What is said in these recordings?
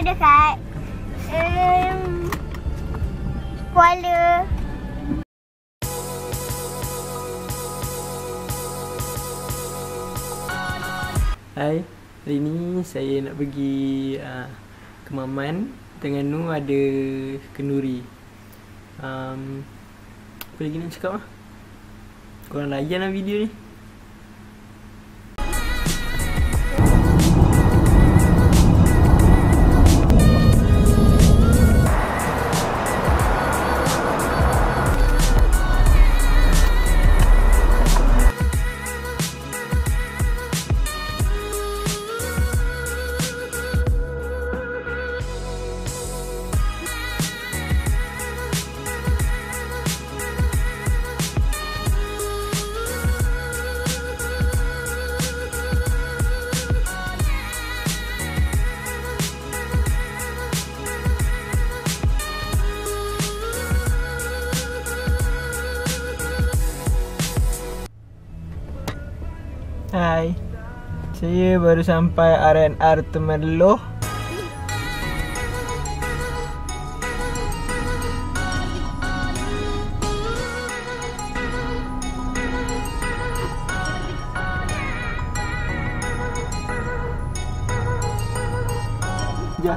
dekat Kuala. Hai, hari ni saya nak pergi ke Maman. Terengganu ada kenduri. Apa lagi nak cakap lah? Korang layan lah video ni. Hai, saya baru sampai R&R Temerloh. Ya.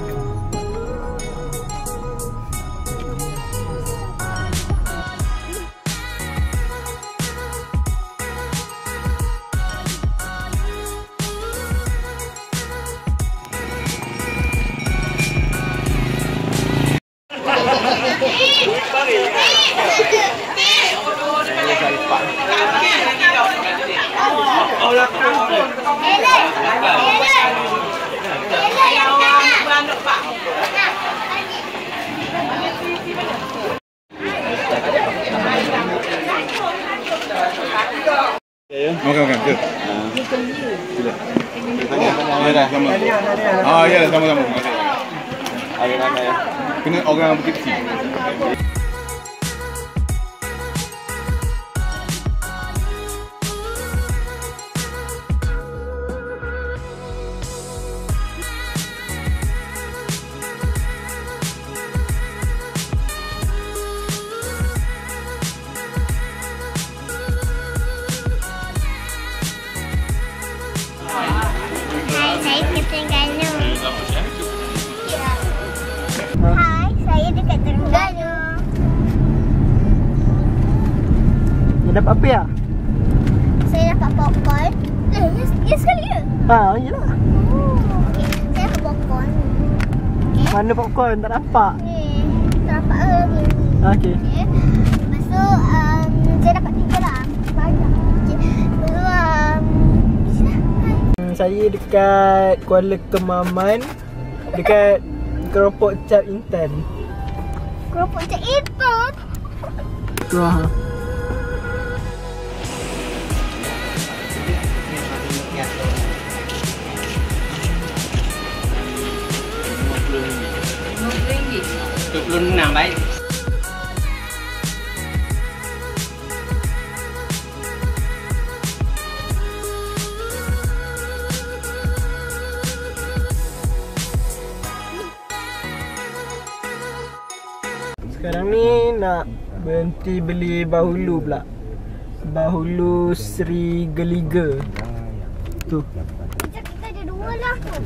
Makan ke? Sila. Ya dah sama. Ya dah sama-sama. Ada. Kena orang Bukit Kecil. Saya ke Terengganu. Hai, saya dekat Terengganu. Dia dapat apa ya? Saya dapat popcorn. Ya sekali ke? Yelah. Okay. Saya dapat popcorn. Okay. Mana popcorn? Tak nampak. Tak dapat lagi. Okey. Okay. Lepas tu, saya dapat 3 lah. Banyak. Okay. Lepas tu, Saya dekat Kuala Kemaman, dekat keropok cap Intan. keropok cap Intan. Tu ha. RM26 baik. Sekarang ni nak berhenti beli bahulu pula. Bahulu Sri Geliga. Tu. Sekejap, kita ada 2 lah tu.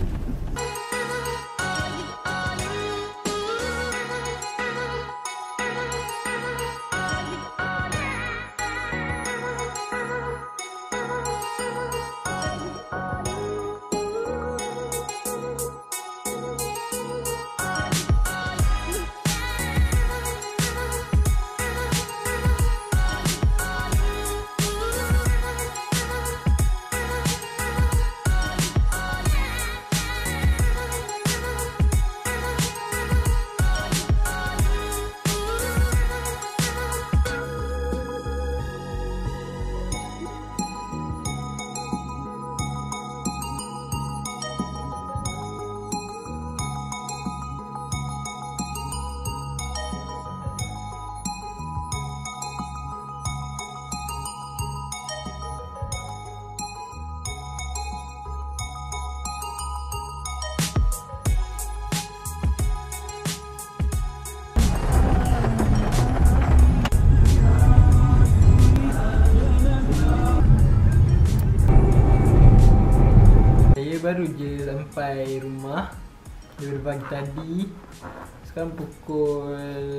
baru je sampai rumah daripada pagi tadi. Sekarang pukul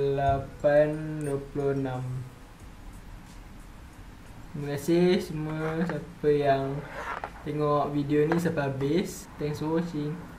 8.26. Terima kasih semua siapa yang tengok video ni sampai habis. Thanks for watching.